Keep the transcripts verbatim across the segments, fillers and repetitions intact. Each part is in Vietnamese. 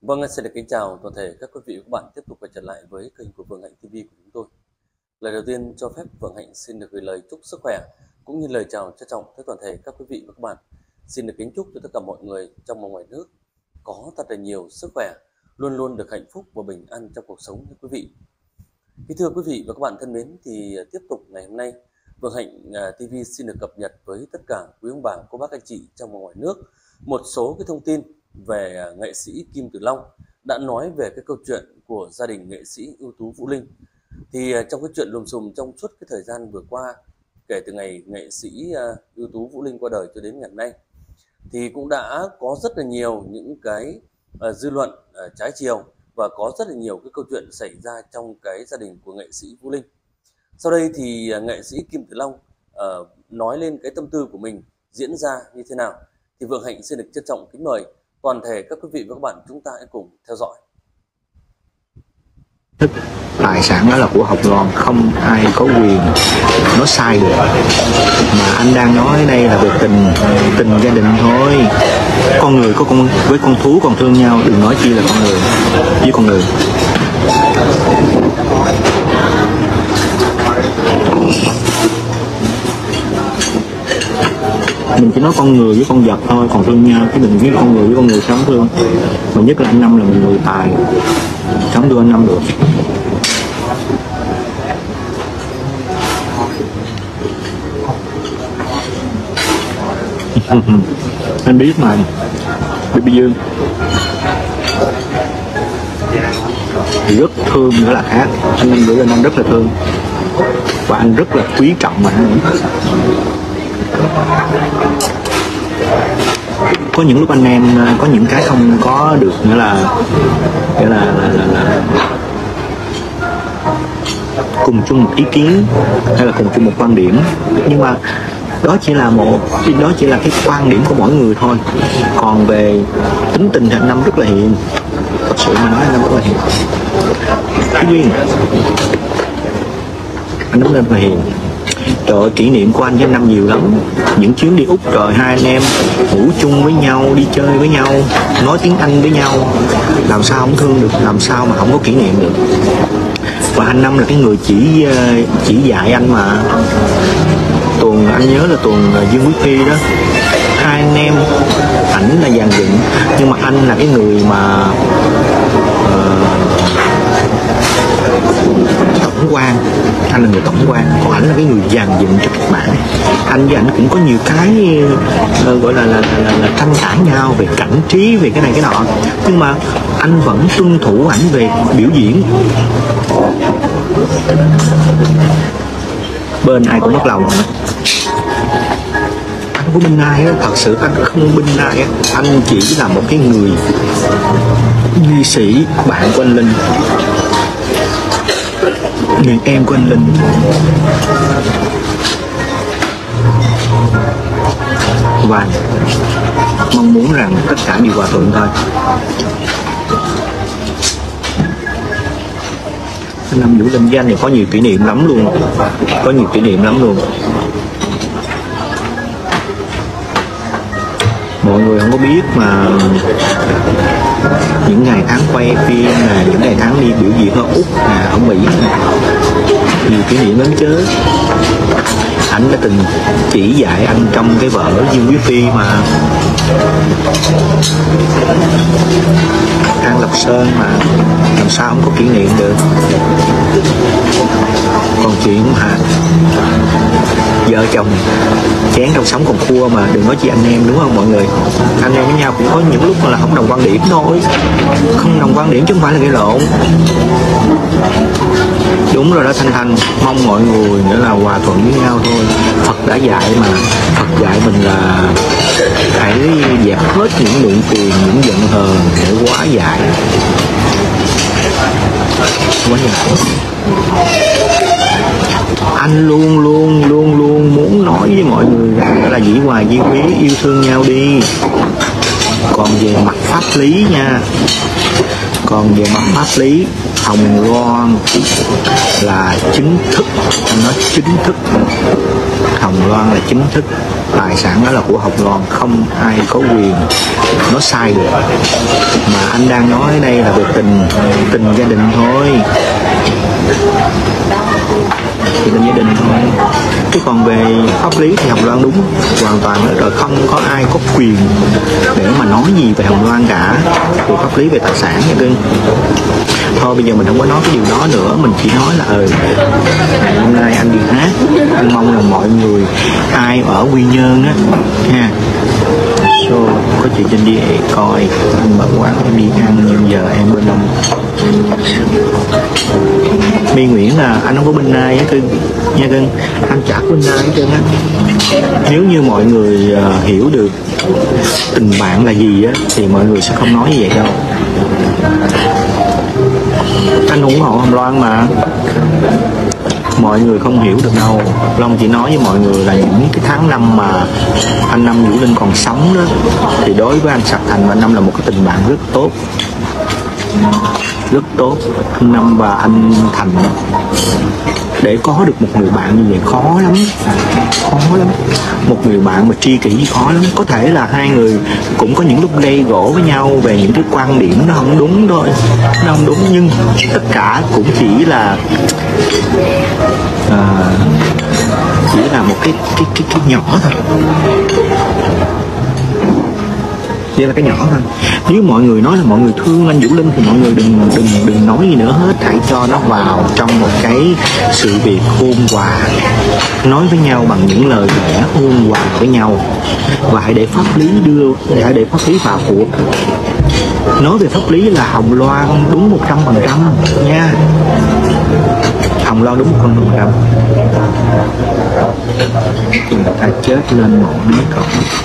Vâng, xin được kính chào toàn thể các quý vị và các bạn tiếp tục quay trở lại với kênh của Vượng Hạnh ti vi của chúng tôi. Lời đầu tiên cho phép Vượng Hạnh xin được gửi lời chúc sức khỏe cũng như lời chào trân trọng tới toàn thể các quý vị và các bạn. Xin được kính chúc cho tất cả mọi người trong và ngoài nước có thật là nhiều sức khỏe, luôn luôn được hạnh phúc và bình an trong cuộc sống như quý vị. Kính thưa quý vị và các bạn thân mến, thì tiếp tục ngày hôm nay Vượng Hạnh ti vi xin được cập nhật với tất cả quý ông bà, cô bác, anh chị trong và ngoài nước một số cái thông tin về nghệ sĩ Kim Tử Long đã nói về cái câu chuyện của gia đình nghệ sĩ ưu tú Vũ Linh. Thì trong cái chuyện lùm xùm trong suốt cái thời gian vừa qua, kể từ ngày nghệ sĩ ưu tú Vũ Linh qua đời cho đến ngày nay, thì cũng đã có rất là nhiều những cái uh, dư luận uh, trái chiều và có rất là nhiều cái câu chuyện xảy ra trong cái gia đình của nghệ sĩ Vũ Linh. Sau đây thì uh, nghệ sĩ Kim Tử Long uh, nói lên cái tâm tư của mình diễn ra như thế nào, thì Vượng Hạnh xin được trân trọng kính mời toàn thể các quý vị và các bạn chúng ta hãy cùng theo dõi. Tài sản đó là của Hồng Loan, không ai có quyền nói sai được. Mà anh đang nói đây là về tình tình gia đình thôi. Con người có con với con thú còn thương nhau, đừng nói chi là con người với con người. Mình chỉ nói con người với con vật thôi, còn thương nhau, chứ đừng biết con người với con người sống thương. Mà nhất là anh Năm là một người tài, sống đưa anh Năm được. Anh biết mà, Baby Dương rất thương nữa là khác. Anh Năm gửi lên anh rất là thương và anh rất là quý trọng mà. Có những lúc anh em có những cái không có được, nghĩa là nghĩa là, là, là, là cùng chung một ý kiến hay là cùng chung một quan điểm, nhưng mà đó chỉ là một đó chỉ là cái quan điểm của mỗi người thôi. Còn về tính tình thì anh Năm rất là hiền, thật sự mà nói anh Năm rất là hiền. Cái duyên anh Năm rất là hiền. Trời ơi, kỷ niệm của anh với anh Năm nhiều lắm. Những chuyến đi Úc, trời, hai anh em ngủ chung với nhau, đi chơi với nhau, nói tiếng Anh với nhau, làm sao không thương được, làm sao mà không có kỷ niệm được. Và anh Năm là cái người chỉ chỉ dạy anh mà. Tuần anh nhớ là tuần Dương Quý Phi đó, hai anh em, ảnh là dàn dựng nhưng mà anh là cái người mà uh, tổng quan, anh là người tổng quan, còn ảnh là cái người dàn dựng cho kịch bản. Anh với ảnh cũng có nhiều cái uh, gọi là là, là, là, là tranh cãi nhau về cảnh trí, về cái này cái nọ, nhưng mà anh vẫn tuân thủ ảnh về biểu diễn. Bên ai cũng mất lòng. Anh không bên ai á, thật sự anh không bên ai á. Anh chỉ là một cái người nghệ sĩ, bạn của anh Linh, người em của anh Linh. Và mong muốn rằng tất cả đều hòa thuận thôi. Năm Vũ Linh với anh thì có nhiều kỷ niệm lắm luôn, có nhiều kỷ niệm lắm luôn. Mọi người không có biết mà những ngày tháng quay phim nè, những ngày tháng đi biểu diễn ở Úc nè, ở Mỹ nè, nhiều kỷ niệm lắm chứ. Anh đã từng chỉ dạy anh trong cái vở Dương Quý Phi mà, An Lập Sơn mà, làm sao không có kỷ niệm được. Còn chuyện mà vợ chồng chén trong sống còn khua mà, đừng nói chi anh em, đúng không mọi người? Anh em với nhau cũng có những lúc mà là không đồng quan điểm thôi, không đồng quan điểm chứ không phải là gây lộn. Đúng rồi đó Thanh Thanh, mong mọi người nữa là hòa thuận với nhau thôi. Phật đã dạy mà, Phật dạy mình là hãy dẹp hết những muộn phiền, những giận hờn để hóa giải. Hóa giải. Anh luôn luôn luôn luôn muốn nói với mọi người rằng là dĩ hòa vi quý, yêu thương nhau đi. Còn về mặt pháp lý nha, còn về mặt pháp lý, Hồng Loan là chính thức, anh nói chính thức, Hồng Loan là chính thức tài sản đó là của Hồng Loan, không ai có quyền nói sai được. Mà anh đang nói ở đây là về tình tình gia đình thôi, thì tình gia đình thôi. Chứ còn về pháp lý thì Hồng Loan đúng hoàn toàn rồi, không có ai có quyền để mà nói gì về Hồng Loan cả, về pháp lý, về tài sản nha cưng. Thôi bây giờ mình không có nói cái điều đó nữa, mình chỉ nói là ừ, ngày hôm nay anh đi hát, anh mong là mọi người ai ở Quy Nhơn á ha, so có chị trên đi coi, anh mở quán em đi ăn, nhưng giờ em bên ông My Nguyễn là anh không có bên ai á cưng nha cưng, anh chả có bên ai hết trơn á. Nếu như mọi người uh, hiểu được tình bạn là gì á thì mọi người sẽ không nói như vậy đâu. Anh ủng hộ Hồng Loan mà, mọi người không hiểu được đâu. Long chỉ nói với mọi người là những cái tháng năm mà anh Năm Vũ Linh còn sống đó, thì đối với anh Sạc Thành và anh Năm là một cái tình bạn rất tốt, rất tốt. Anh Năm và anh Thành để có được một người bạn như vậy khó lắm, khó lắm. Một người bạn mà tri kỷ khó lắm. Có thể là hai người cũng có những lúc gây gỗ với nhau về những cái quan điểm nó không đúng thôi, nó không đúng, nhưng tất cả cũng chỉ là à, chỉ là một cái cái cái, cái nhỏ thôi, chỉ là cái nhỏ thôi. Nếu mọi người nói là mọi người thương anh Vũ Linh thì mọi người đừng đừng đừng nói gì nữa hết, hãy cho nó vào trong một cái sự việc ôn hòa, nói với nhau bằng những lời lẽ ôn hòa với nhau, và hãy để pháp lý đưa, hãy để pháp lý vào cuộc. Nói về pháp lý là Hồng Loan đúng một trăm phần trăm nha, Hồng Loan đúng một trăm phần trăm. Người ta chết lên một mấy cậu.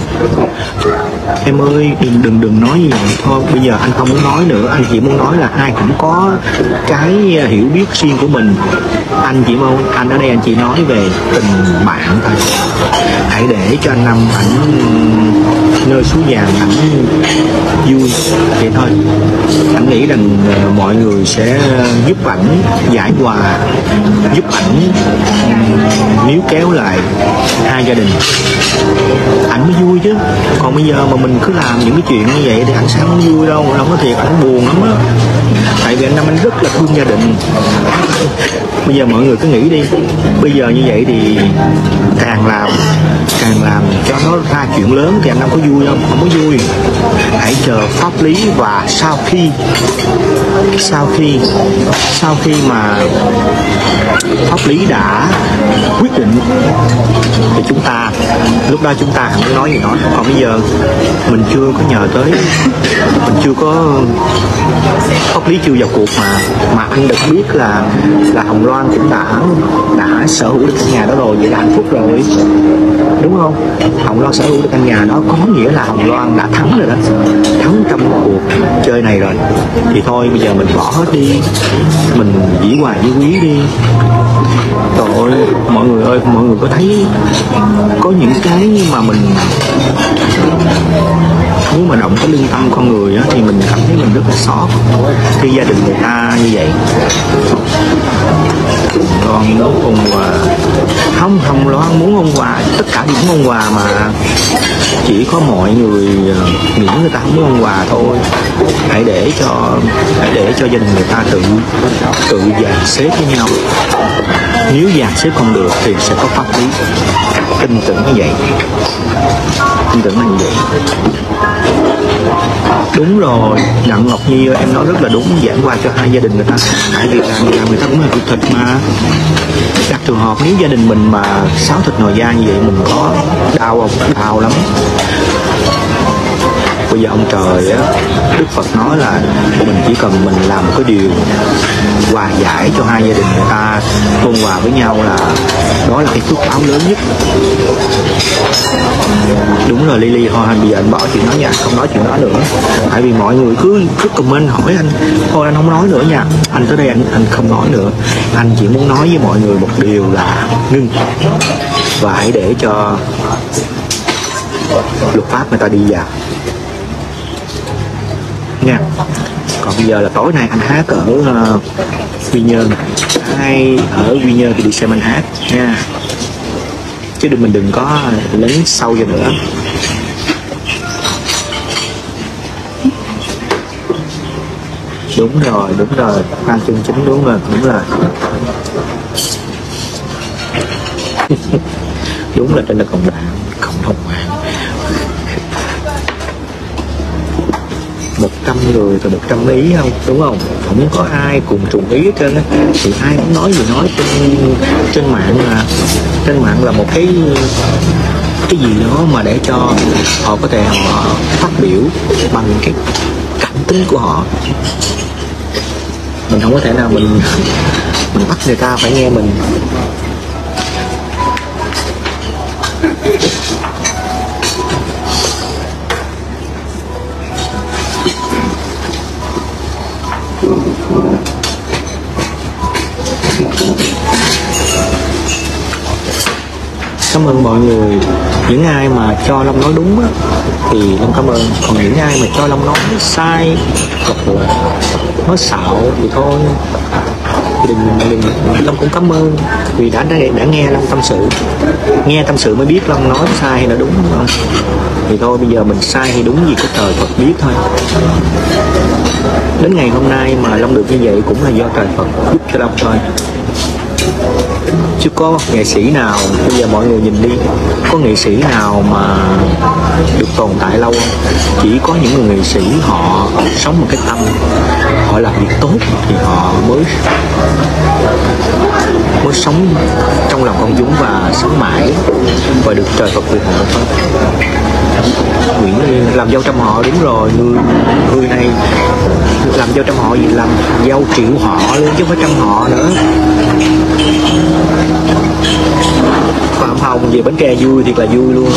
Em ơi đừng đừng đừng nói gì vậy thôi. Bây giờ anh không muốn nói nữa, anh chỉ muốn nói là ai cũng có cái hiểu biết riêng của mình. Anh chỉ mong anh ở đây anh chỉ nói về tình bạn thôi. Hãy để cho anh Năm ảnh nơi suối vàng ảnh vui vậy thôi. Anh nghĩ rằng mọi người sẽ giúp ảnh giải hòa, giúp ảnh níu kéo lại hai gia đình, ảnh mới vui chứ. Còn bây giờ mà mình cứ làm những cái chuyện như vậy thì anh sẽ không vui đâu, không có thiệt, anh buồn lắm á. Tại vì anh Năm anh rất là thương gia đình. Bây giờ mọi người cứ nghĩ đi, bây giờ như vậy thì càng làm càng làm cho nó ra chuyện lớn thì anh Năm có vui không? Không có vui. Hãy chờ pháp lý, và sau khi sau khi sau khi mà pháp lý đã quyết định thì chúng ta lúc đó chúng ta không nói gì nói. Còn bây giờ mình chưa có nhờ tới, mình chưa có pháp lý chưa vào cuộc mà mà anh được biết là là Hồng Loan cũng đã đã sở hữu được căn nhà đó rồi, vậy là hạnh phúc rồi, đúng không? Hồng Loan sở hữu được căn nhà đó có nghĩa là Hồng Loan đã thắng rồi đó, thắng trong cuộc chơi này rồi. Thì thôi bây giờ mình bỏ hết đi, mình dĩ hòa vi quý đi. Trời ơi mọi người ơi, mọi người có thấy có những cái mà mình nếu mà động cái lương tâm con người á, thì mình cảm thấy mình rất là xót khi gia đình người ta như vậy. Còn muốn ôn hòa không, Hồng Loan muốn ôn hòa, tất cả đều muốn ôn hòa mà chỉ có mọi người nghĩ người ta không muốn ôn hòa thôi. Hãy để cho hãy để cho gia đình người ta tự tự dàn xếp với nhau. Nếu dàn xếp không được thì sẽ có pháp lý. Tin tưởng như vậy, tin tưởng là như vậy. Đúng rồi, Đặng Ngọc Nhi ơi, em nói rất là đúng, giảng hòa cho hai gia đình người ta. Tại vì làm, làm người ta cũng là ruột thịt mà. Đặt trường hợp nếu gia đình mình mà xáo thịt nồi da như vậy, mình có đau không? Đau lắm. Bây giờ ông trời á, Đức Phật nói là mình chỉ cần mình làm một cái điều hòa giải cho hai gia đình người ta ôn hòa với nhau là đó là cái phước báo lớn nhất. Đúng rồi Lily, thôi anh bây giờ anh bỏ chuyện đó nha, không nói chuyện đó nữa. Tại vì mọi người cứ cứ comment hỏi anh, thôi anh không nói nữa nha. Anh tới đây anh anh không nói nữa. Anh chỉ muốn nói với mọi người một điều là ngưng, và hãy để cho luật pháp người ta đi vào nha. Còn bây giờ là tối nay anh hát ở uh, Quy Nhơn, ai ở Quy Nhơn thì đi xem anh hát nha. chứ đừng mình đừng có lấn sâu vô nữa. Đúng rồi, đúng rồi, khoan chân chính, đúng rồi, đúng rồi. Đúng là trên là cộng đạo, cộng đồng mạng. Một trăm người thì một trăm ý không, đúng không? Không có ai cùng trùng ý hết trơn á. Thì ai cũng nói gì nói trên trên mạng là trên mạng là một cái cái gì đó mà để cho họ có thể họ phát biểu bằng cái cảm tính của họ. Mình không có thể nào mình mình bắt người ta phải nghe mình. Cảm ơn mọi người. Những ai mà cho Long nói đúng á, thì Long cảm ơn. Còn những ai mà cho Long nói sai, nói xạo thì thôi, đừng, đừng, Long cũng cảm ơn vì đã, đã đã nghe Long tâm sự. Nghe tâm sự mới biết Long nói sai hay là đúng, đúng không? Thì thôi bây giờ mình sai hay đúng gì có trời Phật biết thôi. Đến ngày hôm nay mà Long được như vậy cũng là do trời Phật giúp cho Long thôi. Chứ có nghệ sĩ nào, bây giờ mọi người nhìn đi, có nghệ sĩ nào mà được tồn tại lâu không? Chỉ có những người nghệ sĩ họ sống một cái tâm, họ làm việc tốt thì họ mới mới sống trong lòng công chúng và sống mãi và được trời Phật phù hộ thôi. Nguyễn Liên làm dâu trăm họ, đúng rồi, người người này làm dâu trăm họ gì, làm dâu triệu họ luôn chứ không phải trăm họ nữa. Phạm Hồng về Bến Tre vui thiệt là vui luôn.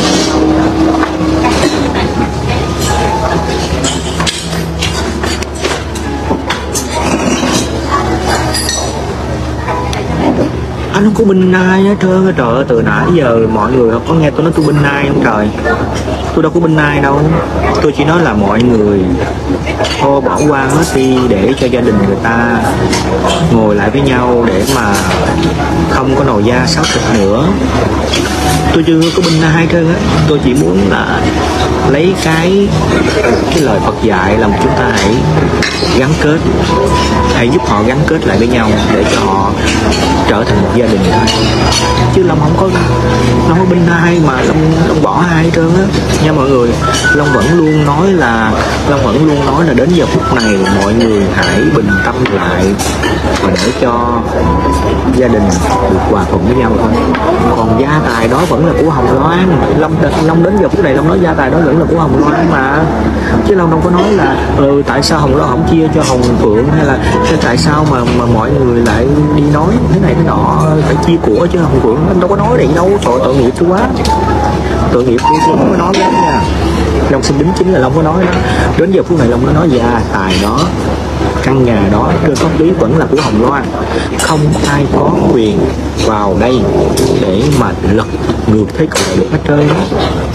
Anh không có binh ai hết trơn á, trời ơi, từ nãy giờ mọi người có nghe tôi nói tôi binh ai không trời? Tôi đâu có binh ai đâu, tôi chỉ nói là mọi người thôi bỏ qua hết đi để cho gia đình người ta ngồi lại với nhau để mà không có nồi da sáo thịt nữa. Tôi chưa có binh ai hết trơn á, tôi chỉ muốn là lấy cái cái lời Phật dạy làm chúng ta hãy gắn kết, hãy giúp họ gắn kết lại với nhau để cho họ trở thành một gia đình thôi. Chứ Long không có Long có binh ai mà Long, Long bỏ ai hết trơn á nha mọi người. Long vẫn luôn nói là Long vẫn luôn nói là đến giờ phút này mọi người hãy bình tâm lại và để cho gia đình được hòa thuận với nhau thôi. Còn gia tài đó vẫn là của Hồng Loan. Long Long đến giờ phút này Long nói gia tài đó vẫn là của Hồng Loan mà, chứ Long đâu có nói là ừ, tại sao Hồng Loan không chia cho Hồng Phượng, hay là tại sao mà mà mọi người lại đi nói thế này thế nọ phải chia của chứ Hồng Phượng. Long đâu có nói vậy đâu, tội tội nghiệp tôi quá, tội nghiệp tôi không có nói đó nha. Long xin đính chính là Long có nói đó. Đến giờ phút này Long có nói gia tài đó, căn nhà đó trên pháp lý vẫn là của Hồng Loan, không ai có quyền vào đây để mà lật ngược thế cục được hết trơn đó.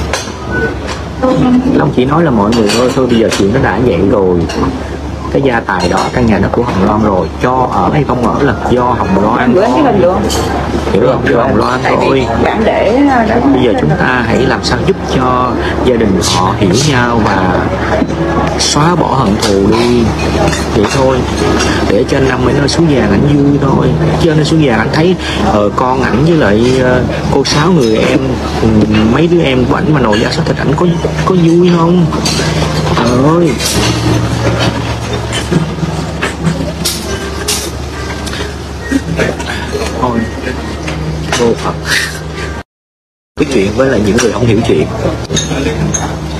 Long chỉ nói là mọi người thôi, thôi bây giờ chuyện nó đã vậy rồi, cái gia tài đó, căn nhà đó của Hồng Loan rồi, cho ở hay không ở là do Hồng Loan thôi, hiểu không? Do Hồng Loan thôi. Bây giờ chúng ta hãy làm sao giúp cho gia đình họ hiểu nhau và xóa bỏ hận thù đi, vậy thôi, để cho anh Năm mới nơi xuống vàng ảnh vui thôi. Chứ nơi xuống vàng anh thấy ờ, con ảnh với lại uh, cô Sáu người em, mấy đứa em của ảnh mà nồi da sốt thịt ảnh có có vui không? Trời ơi, thôi vô Phật nói chuyện với lại những người không hiểu chuyện.